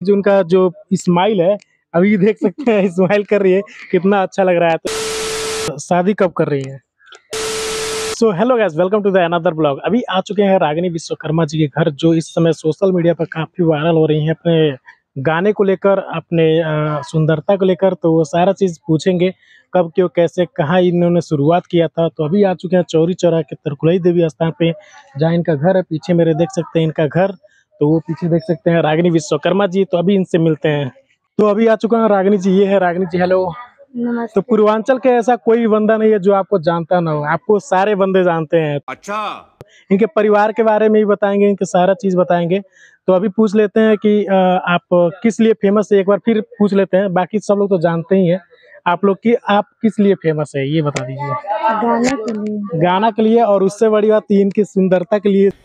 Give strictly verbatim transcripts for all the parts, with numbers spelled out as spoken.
जो उनका जो स्माइल है अभी देख सकते हैं, स्माइल कर रही है, कितना अच्छा लग रहा है। तो शादी कब कर रही है? So hello guys, welcome to the another blog. अभी आ चुके हैं रागिनी विश्वकर्मा जी के घर, जो इस समय सोशल मीडिया पर काफ़ी वायरल हो रही हैं अपने गाने को लेकर, अपने सुंदरता को लेकर। तो वो सारा चीज़ पूछेंगे, कब क्यों कैसे कहाँ इन्होंने शुरुआत किया था। तो अभी आ चुके हैं चौरी चौरा के तरकुलई देवी स्थान पे, जहाँ इनका घर है। पीछे मेरे देख सकते हैं इनका घर, तो वो पीछे देख सकते हैं रागिनी विश्वकर्मा जी। तो अभी इनसे मिलते हैं। तो अभी आ चुका है रागिनी जी, ये है रागिनी जी। हेलो। तो पूर्वांचल के ऐसा कोई बंदा नहीं है जो आपको जानता ना हो, आपको सारे बंदे जानते हैं। अच्छा, इनके परिवार के बारे में ही बताएंगे, इनके सारा चीज बताएंगे। तो अभी पूछ लेते हैं कि आप किस लिए फेमस है, एक बार फिर पूछ लेते हैं। बाकी सब लोग तो जानते ही हैं आप लोग की, आप किस लिए फेमस है ये बता दीजिए। गाना के लिए। गाना के लिए, और उससे बड़ी बात इनकी सुंदरता के लिए।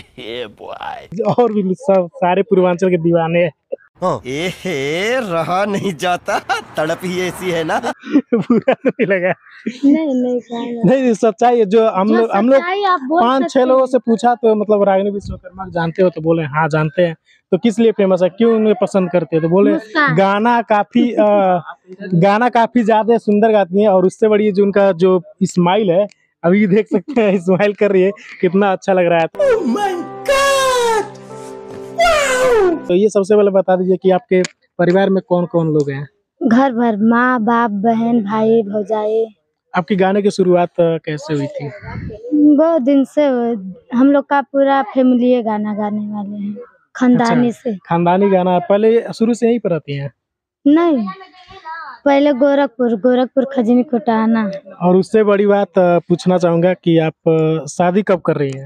और भी सब सारे पूर्वांचल के दीवाने हैं। ए रहा नहीं जाता, तड़प ही ऐसी है ना। बुरा तो नहीं लगा? नहीं नहीं नहीं, सच्चाई है। जो हम लोग हम लोग पाँच छह लोगों से पूछा तो मतलब रागिनी विश्वकर्मा जानते हो, तो बोले हाँ जानते हैं। तो किस लिए फेमस है, क्यों उन्हें पसंद करते हैं? तो बोले गाना काफी आ, गाना काफी ज्यादा सुंदर गाती हैं, और उससे बड़ी जो उनका जो स्माइल है अभी देख सकते हैं, स्माइल कर रही है, कितना अच्छा लग रहा है। oh my God! wow! तो ये सबसे पहले बता दीजिए कि आपके परिवार में कौन कौन लोग हैं? घर भर, माँ बाप बहन भाई भौजाई। आपकी गाने की शुरुआत कैसे हुई थी? बहुत दिन से हम लोग का पूरा फैमिली गाना गाने वाले हैं, खानदानी अच्छा, से। खानदानी गाना पहले शुरू से यहीं पर आती हैं? नहीं, पहले गोरखपुर गोरखपुर खजनी कोटाना। और उससे बड़ी बात पूछना चाहूंगा कि आप शादी कब कर रही हैं?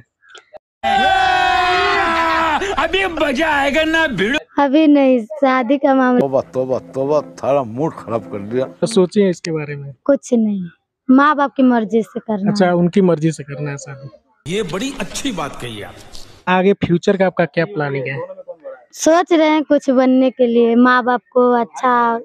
अभी मजा आएगा ना भिड़ो। अभी नहीं, शादी का मामला। तोबा तोबा तोबा, थारा मूड खराब कर दिया। तो सोचिए इसके बारे में। कुछ नहीं, माँ बाप की मर्जी से करना। अच्छा, उनकी मर्जी से करना है शादी। ये बड़ी अच्छी बात कही आप। आगे फ्यूचर का आपका क्या प्लानिंग है? सोच रहे हैं कुछ बनने के लिए, माँ बाप को अच्छा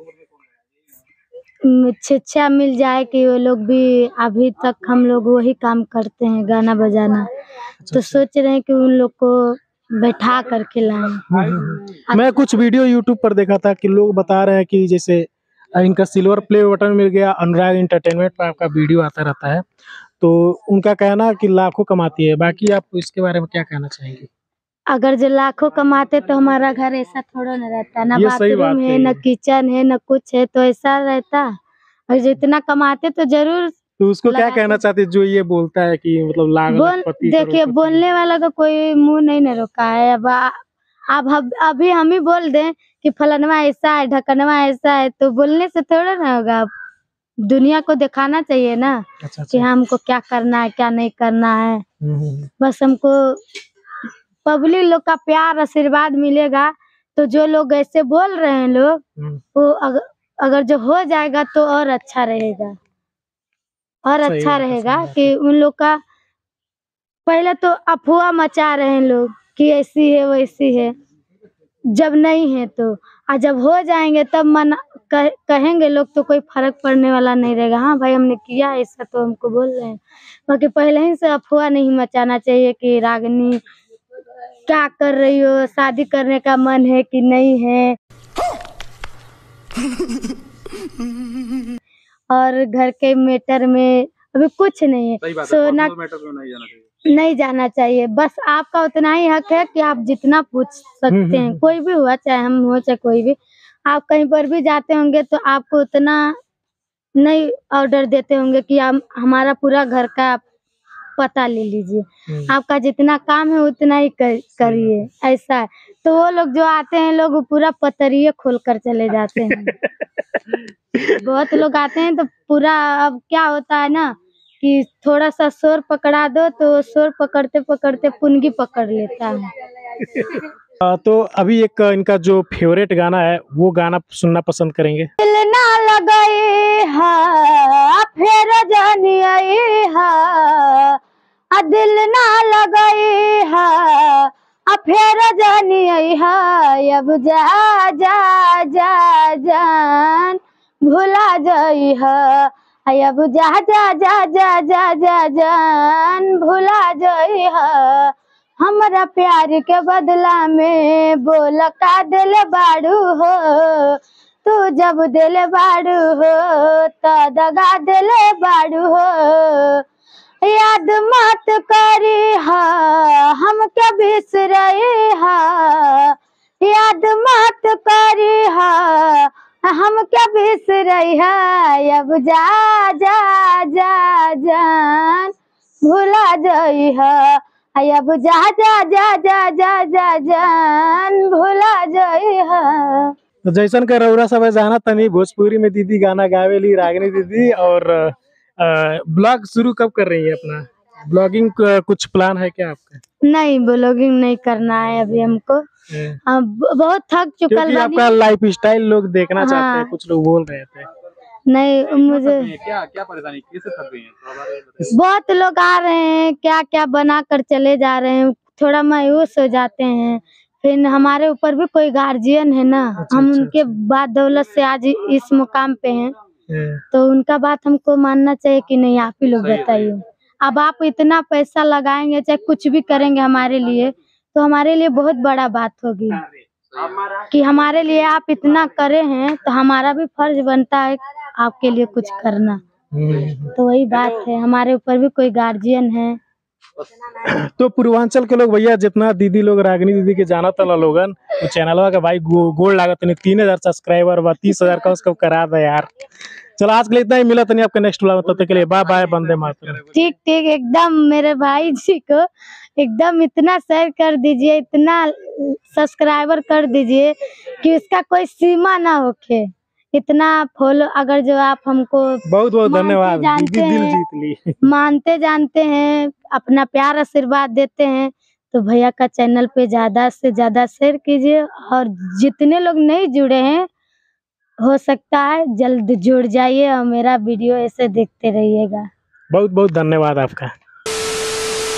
शिक्षा मिल जाए कि वो लोग भी, अभी तक हम लोग वही काम करते हैं गाना बजाना। तो सोच रहे हैं कि उन लोग को बैठा कर खिलाएं। मैं कुछ वीडियो यूट्यूब पर देखा था कि लोग बता रहे हैं कि जैसे इनका सिल्वर प्ले बटन मिल गया, अनुराग एंटरटेनमेंट पर आपका वीडियो आता रहता है, तो उनका कहना कि लाखों कमाती है। बाकी आप इसके बारे में क्या कहना चाहेंगे? अगर जो लाखों कमाते तो हमारा घर ऐसा थोड़ा न रहता, ना बाथरूम है, न किचन है, न कुछ है, तो ऐसा रहता। और जितना कमाते तो जरूर। तो उसको क्या कहना चाहते जो ये बोलता है कि मतलब लाख बोल देखिए, बोलने वाला का कोई मुंह नहीं न रोका है। अब अब अभी हम ही बोल दें कि फलनवा ऐसा है, ढकनवा ऐसा है, तो बोलने से थोड़ा ना होगा। दुनिया को दिखाना चाहिए ना। अच्छा, अच्छा। कि हमको क्या करना है, क्या नहीं करना है। बस हमको पब्लिक लोग का प्यार आशीर्वाद मिलेगा। तो जो लोग ऐसे बोल रहे हैं लोग, वो अगर, अगर जो हो जाएगा तो और अच्छा रहेगा, और अच्छा रहेगा कि उन लोग का। पहले तो अफवाह मचा रहे हैं लोग कि ऐसी है वैसी है, जब नहीं है तो, और जब हो जाएंगे तब मन कह, कहेंगे लोग, तो कोई फर्क पड़ने वाला नहीं रहेगा। हाँ भाई, हमने किया ऐसा तो हमको बोल रहे हैं। बाकी पहले ही से अफवाह नहीं मचाना चाहिए कि रागिनी क्या कर रही हो, शादी करने का मन है कि नहीं है। और घर के मैटर में अभी कुछ नहीं है। सोना नहीं जाना चाहिए। बस आपका उतना ही हक है कि आप जितना पूछ सकते हैं, कोई भी हुआ, चाहे हम हो चाहे कोई भी। आप कहीं पर भी जाते होंगे तो आपको उतना नहीं ऑर्डर देते होंगे कि आप हमारा पूरा घर का पता ले लीजिए। आपका जितना काम है उतना ही कर, करिए, ऐसा है। तो वो लोग जो आते हैं लोग, वो पूरा पतरिये खोल कर चले जाते हैं। बहुत लोग आते हैं तो पूरा, अब क्या होता है ना कि थोड़ा सा शोर पकड़ा दो तो शोर पकड़ते पकड़ते पुनगी पकड़ लेता है। तो अभी एक इनका जो फेवरेट गाना है वो गाना सुनना पसंद करेंगे। दिल ना लगाए हा फिर जानी आई हा, दिल ना लगाए हा फिर जानी आई हा, अब जा जा जा जान भुला जाई हा, अब जा जा जा जा जा जा जान भुला जाई हा, हमारा प्यार के बदला में बोल का दिल बाड़ू हो, तू जब दिल बाड़ू हो तो दगा दिल बाड़ू हो। याद मत करी हा हम क्या बिसरे हा, याद मत करी हा हम क्या बिसरे हा। अब जा जा जा जान भुला जाई हा, अब जा जा जा जा जा जा जान भुला जाई हा। तो जैसन का रउरा सब जाना तनी भोजपुरी में दीदी गाना गावेली रागिनी दीदी। और ब्लॉग शुरू कब कर रही है अपना? ब्लॉगिंग कुछ प्लान है क्या आपका? नहीं, ब्लॉगिंग नहीं करना है अभी हमको। अब बहुत थक चुका क्योंकि आपका लाइफ स्टाइल लोग देखना हाँ। चाहते हैं, कुछ लोग बोल रहे थे। नहीं मुझे क्या क्या परेशानी कैसे थक गई हैं? बहुत लोग आ रहे हैं क्या क्या बना कर चले जा रहे हैं, थोड़ा मायूस हो जाते हैं। फिर हमारे ऊपर भी कोई गार्जियन है ना, अच्छा, हम अच्छा, उनके अच्छा। बाद दौलत से आज इस मुकाम पे हैं, तो उनका बात हमको मानना चाहिए कि नहीं। आप ही लोग बताइए, अब आप इतना पैसा लगाएंगे चाहे कुछ भी करेंगे हमारे लिए, तो हमारे लिए बहुत बड़ा बात होगी कि हमारे लिए आप इतना करे हैं, तो हमारा भी फर्ज बनता है आपके लिए कुछ करना। तो वही बात है, हमारे ऊपर भी कोई गार्जियन है। तो पूर्वांचल के लोग भैया जितना दीदी लोग रागिनी दीदी के जाना तला लोगन, वो चैनलवा का भाई गो, गोल लागत नहीं तीन हजार सब्सक्राइबर व तीस हजार का उसको करा दे यार। चलो आज के लिए इतना ही, मिला नहीं आपका नेक्स्ट व्लॉग, तब तक के लिए बाय बाय, वंदे मातरम। ठीक ठीक एकदम मेरे भाई जी को एकदम इतना शेयर कर दीजिए, इतना सब्सक्राइबर कर दीजिए कि उसका कोई सीमा ना होके। इतना फॉलो अगर जो आप हमको बहुत बहुत धन्यवाद दीदी, दिल जीत ली। मानते जानते हैं, अपना प्यार आशीर्वाद देते हैं, तो भैया का चैनल पे ज्यादा से ज्यादा शेयर कीजिए। और जितने लोग नहीं जुड़े हैं, हो सकता है जल्द जुड़ जाइए और मेरा वीडियो ऐसे देखते रहिएगा। बहुत बहुत धन्यवाद आपका।